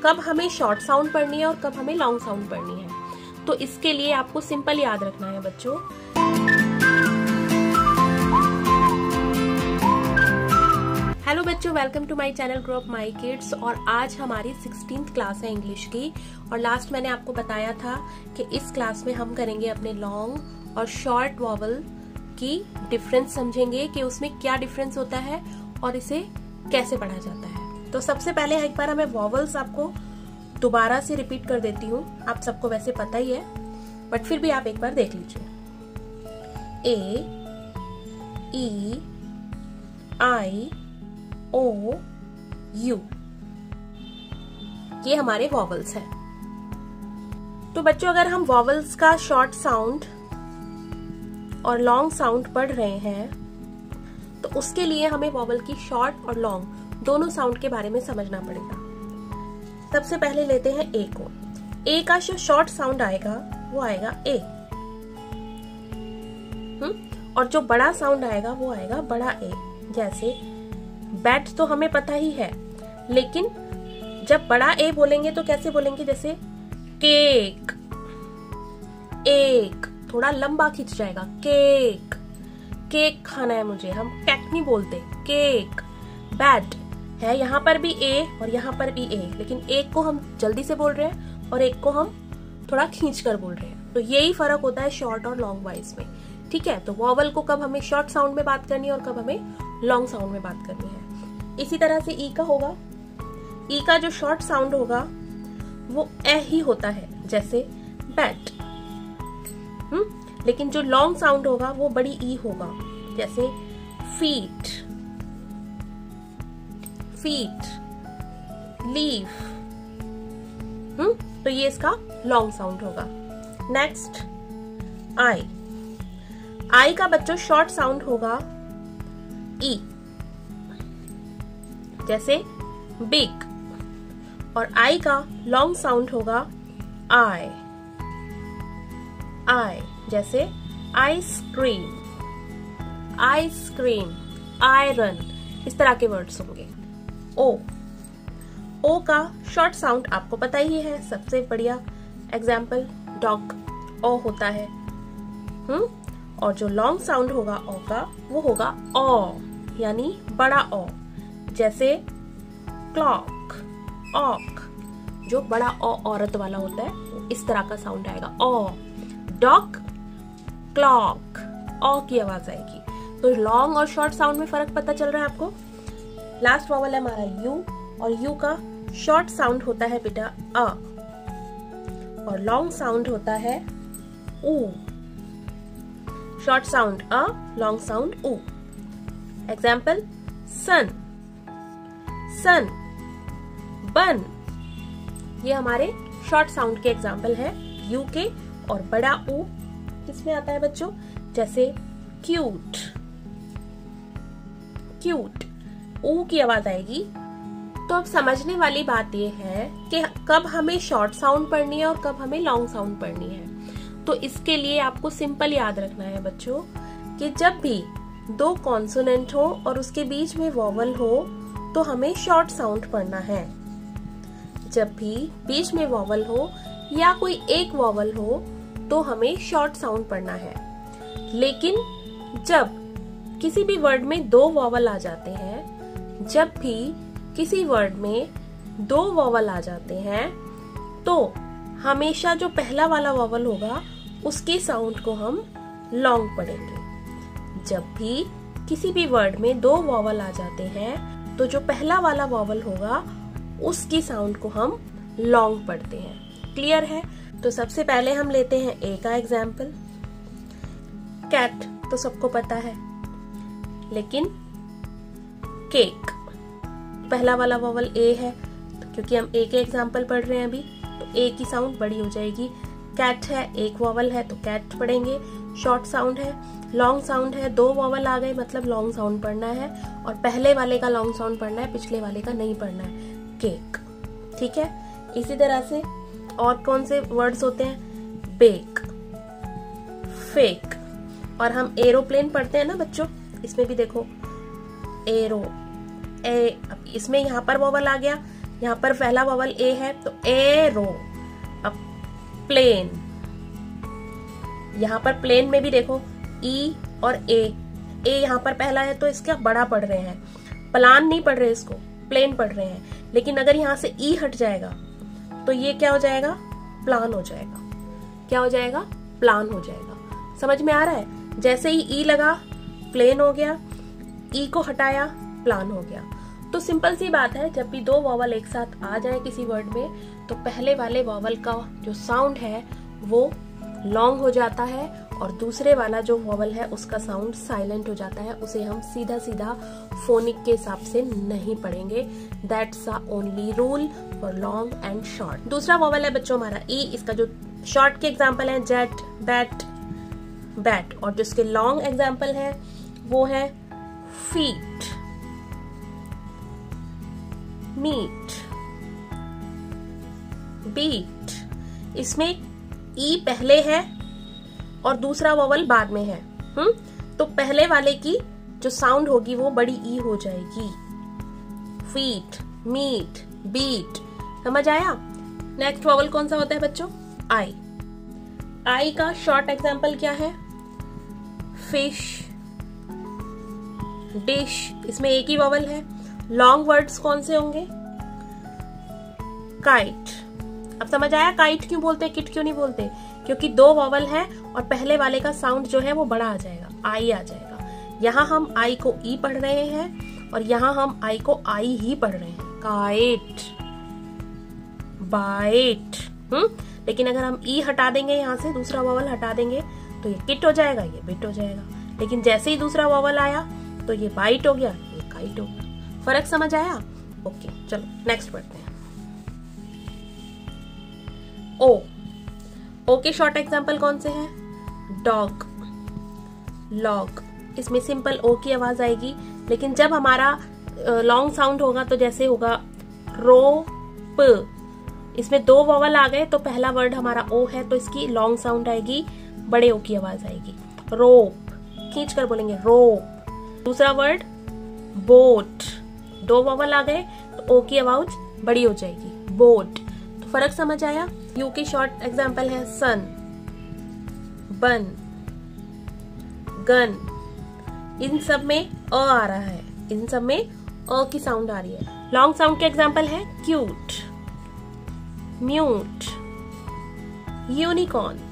कब हमें short sound पढ़नी है और कब हमें लॉन्ग साउंड पढ़नी है। तो इसके लिए आपको सिंपल याद रखना है बच्चों। हेलो बच्चों, welcome to my channel grow up my kids. और आज हमारी 16th क्लास है इंग्लिश की। और लास्ट मैंने आपको बताया था कि इस क्लास में हम करेंगे अपने लॉन्ग और शॉर्ट वॉवल की डिफरेंस समझेंगे कि उसमें क्या डिफरेंस होता है और इसे कैसे पढ़ा जाता है। तो सबसे पहले एक बार हमें वॉवल्स आपको दोबारा से रिपीट कर देती हूँ। आप सबको वैसे पता ही है, बट फिर भी आप एक बार देख लीजिए। ए, ई, आई, ओ, यू, ये हमारे वॉवल्स हैं। तो बच्चों, अगर हम वॉवल्स का शॉर्ट साउंड और लॉन्ग साउंड पढ़ रहे हैं तो उसके लिए हमें वॉवल की शॉर्ट और लॉन्ग दोनों साउंड के बारे में समझना पड़ेगा। सबसे पहले लेते हैं ए को। ए का जो शॉर्ट साउंड आएगा वो आएगा ए। और जो बड़ा साउंड आएगा वो आएगा बड़ा ए। जैसे बैट तो हमें पता ही है, लेकिन जब बड़ा ए बोलेंगे तो कैसे बोलेंगे? जैसे केक, एक थोड़ा लंबा खिंच जाएगा। केक, केक खाना है मुझे, हम केक नहीं बोलते, केक। बैट है, यहाँ पर भी ए और यहाँ पर भी ए, लेकिन एक को हम जल्दी से बोल रहे हैं और एक को हम थोड़ा खींच कर बोल रहे हैं। तो यही फर्क होता है शॉर्ट और लॉन्ग वॉइस में। ठीक है, तो वॉवल को कब हमें शॉर्ट साउंड में बात करनी है और कब हमें लॉन्ग साउंड में बात करनी है। इसी तरह से ई का होगा। ई का जो शॉर्ट साउंड होगा वो ए ही होता है, जैसे बैट। लेकिन जो लॉन्ग साउंड होगा वो बड़ी ई होगा, जैसे फीट, फीट, लीव। तो ये इसका लॉन्ग साउंड होगा। Next I. आई का बच्चों शॉर्ट साउंड होगा ई, जैसे बिग। और आई का लॉन्ग साउंड होगा आई, आई, जैसे आइसक्रीम, आइसक्रीम, आयरन, इस तरह के वर्ड्स होंगे। ओ, ओ का शॉर्ट साउंड आपको पता ही है, सबसे बढ़िया एग्जाम्पल डॉग, ओ होता है। और जो लॉन्ग साउंड होगा ओ का वो होगा ओ, यानी बड़ा ओ। जैसे क्लॉक, ऑक, जो बड़ा ओ औरत वाला होता है, इस तरह का साउंड आएगा ओ। डॉग, क्लॉक, ओ की आवाज आएगी। तो लॉन्ग और शॉर्ट साउंड में फर्क पता चल रहा है आपको। लास्ट वॉवल है हमारा यू, और यू का शॉर्ट साउंड होता है बेटा अ, और लॉन्ग साउंड होता है ऊ। शॉर्ट साउंड अ, लॉन्ग साउंड ऊ। एग्जाम्पल सन, सन, बन, ये हमारे शॉर्ट साउंड के एग्जाम्पल है यू के। और बड़ा ऊ किसमें आता है बच्चों? जैसे क्यूट, क्यूट, ऊ की आवाज आएगी। तो अब समझने वाली बात ये है कि कब हमें शॉर्ट साउंड पढ़नी है और कब हमें लॉन्ग साउंड पढ़नी है। तो इसके लिए आपको सिंपल याद रखना है बच्चों कि जब भी दो कॉन्सोनेंट हो और उसके बीच में वॉवल हो तो हमें शॉर्ट साउंड पढ़ना है। जब भी बीच में वॉवल हो या कोई एक वॉवल हो तो हमें शॉर्ट साउंड पढ़ना है। लेकिन जब किसी भी वर्ड में दो वॉवल आ जाते हैं, जब भी किसी वर्ड में दो वॉवल आ जाते हैं, तो हमेशा जो पहला वाला वॉवल होगा उसके साउंड को हम लॉन्ग पढ़ेंगे। जब भी किसी भी वर्ड में दो वॉवल आ जाते हैं तो जो पहला वाला वॉवल होगा उसकी साउंड को हम लॉन्ग पढ़ते हैं। क्लियर है? तो सबसे पहले हम लेते हैं ए का एग्जाम्पल। कैट तो सबको पता है, लेकिन केक पहला वाला वॉवल ए है, तो क्योंकि हम ए के एग्जाम्पल पढ़ रहे हैं अभी, तो ए की साउंड बड़ी हो जाएगी। कैट है, एक वॉवल है तो कैट पढ़ेंगे, शॉर्ट साउंड है। लॉन्ग साउंड है, दो वॉवल आ गए मतलब लॉन्ग साउंड पढ़ना है, और पहले वाले का लॉन्ग साउंड पढ़ना है, पिछले वाले का नहीं पढ़ना है, केक। ठीक है, इसी तरह से और कौन से वर्ड्स होते हैं? Bake, fake. और हम एरोप्लेन पढ़ते हैं ना बच्चों, इसमें भी देखो एरो, ए, इसमें यहाँ पर वॉवल आ गया, यहाँ पर पहला वॉवल ए है तो एरो। अब प्लेन, यहाँ पर प्लेन में भी देखो ई और ए यहाँ पर पहला है तो इसका बड़ा पढ़ रहे हैं, प्लान नहीं पढ़ रहे, इसको प्लेन पढ़ रहे हैं। लेकिन अगर यहाँ से ई हट जाएगा तो ये क्या हो जाएगा, प्लान हो जाएगा। क्या हो जाएगा, प्लान हो जाएगा। समझ में आ रहा है? जैसे ही ई लगा प्लेन हो गया, ई को हटाया प्लान हो गया। तो सिंपल सी बात है, जब भी दो वॉवल एक साथ आ जाए किसी वर्ड में तो पहले वाले वॉवल का जो साउंड है वो लॉन्ग हो जाता है और दूसरे वाला जो वॉवल है उसका साउंड साइलेंट हो जाता है। उसे हम सीधा सीधा फोनिक के हिसाब से नहीं पढ़ेंगे। That's the only rule for long and short. दूसरा वॉवल है बच्चों हमारा ई। इसका जो शॉर्ट के एग्जाम्पल है जेट, बैट, बैट, और जिसके लॉन्ग एग्जाम्पल है वो है फीट, मीट, बीट। इसमें ई पहले है और दूसरा वॉवल बाद में है। तो पहले वाले की जो साउंड होगी वो बड़ी ई हो जाएगी। Feet, meet, beat. समझ आया? नेक्स्ट वॉवल कौन सा होता है बच्चों? आई। आई का शॉर्ट एग्जाम्पल क्या है? Fish, dish. इसमें एक ही वॉवल है। लॉन्ग वर्ड्स कौन से होंगे? काइट। अब समझ आया काइट क्यों बोलते हैं, किट क्यों नहीं बोलते? क्योंकि दो वॉवल है और पहले वाले का साउंड जो है वो बड़ा आ जाएगा, आई आ जाएगा। यहाँ हम आई को ई पढ़ रहे हैं और यहाँ हम आई को आई ही पढ़ रहे हैं। Kite, bite. लेकिन अगर हम ई हटा देंगे, यहाँ से दूसरा वॉवल हटा देंगे तो ये किट हो जाएगा, ये बिट हो जाएगा। लेकिन जैसे ही दूसरा वॉवल आया तो ये बाइट हो गया, ये काइट हो गया। फर्क समझ आया? ओके, चलो नेक्स्ट पढ़ते हैं। ओ। ओ के शॉर्ट एग्जाम्पल कौन से हैं? Dog, log. इसमें सिंपल ओ की आवाज आएगी, लेकिन जब हमारा लॉन्ग साउंड होगा तो जैसे होगा रोप। इसमें दो वॉवल आ गए तो पहला वर्ड हमारा ओ है तो इसकी लॉन्ग साउंड आएगी, बड़े ओ की आवाज आएगी। रोप, खींच कर बोलेंगे रोप। दूसरा वर्ड बोट, दो वॉवल आ गए तो ओ की आवाज बड़ी हो जाएगी, बोट। तो फर्क समझ आया? यू की शॉर्ट एग्जाम्पल है सन, बन, गन। इन सब में अ आ रहा है, इन सब में अ की साउंड आ रही है। लॉन्ग साउंड के एग्जाम्पल है क्यूट, म्यूट, यूनिकॉर्न।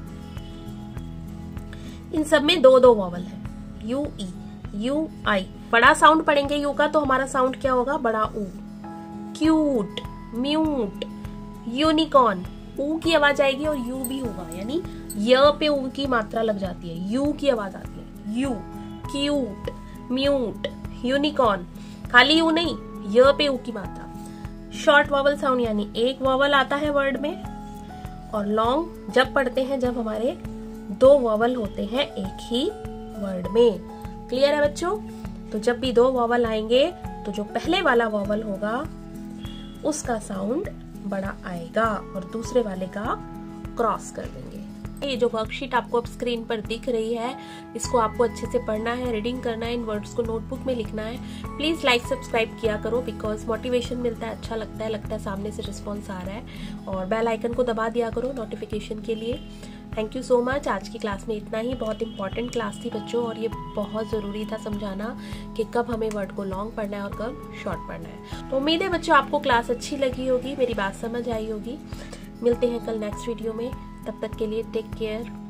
इन सब में दो दो वॉवल है, यू ई, यू आई। बड़ा साउंड पढ़ेंगे यू का तो हमारा साउंड क्या होगा? बड़ा ऊ। Cute, mute, unicorn. ऊ की आवाज आएगी और यू भी होगा, यानी य पे ऊ की मात्रा लग जाती है, यू की आवाज आती है। U, cute, mute, unicorn. खाली यू नहीं, य पे ऊ की मात्रा। शॉर्ट वॉवल साउंड यानी एक वॉवल आता है वर्ड में, और लॉन्ग जब पढ़ते हैं जब हमारे दो वॉवल होते हैं एक ही वर्ड में। क्लियर है बच्चों? तो जब भी दो वॉवल आएंगे तो जो पहले वाला वॉवल होगा उसका साउंड बड़ा आएगा और दूसरे वाले का क्रॉस कर देंगे। ये जो वर्कशीट आपको अब स्क्रीन पर दिख रही है, इसको आपको अच्छे से पढ़ना है, रीडिंग करना है, इन वर्ड्स को नोटबुक में लिखना है। प्लीज लाइक सब्सक्राइब किया करो, बिकॉज मोटिवेशन मिलता है, अच्छा लगता है सामने से रिस्पॉन्स आ रहा है। और बेल आइकन को दबा दिया करो नोटिफिकेशन के लिए। Thank you so much. आज की क्लास में इतना ही। बहुत इंपॉर्टेंट क्लास थी बच्चों, और ये बहुत ज़रूरी था समझाना कि कब हमें वर्ड को लॉन्ग पढ़ना है और कब शॉर्ट पढ़ना है। तो उम्मीद है बच्चों आपको क्लास अच्छी लगी होगी, मेरी बात समझ आई होगी। मिलते हैं कल नेक्स्ट वीडियो में, तब तक के लिए टेक केयर।